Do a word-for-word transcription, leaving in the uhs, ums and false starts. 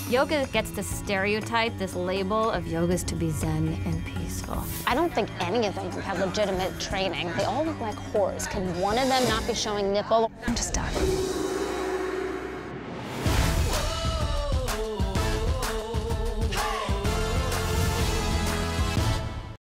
Yoga gets the stereotype, this label of yoga's to be zen and peaceful. I don't think any of them have legitimate training. They all look like whores. Can one of them not be showing nipple? I'm just done.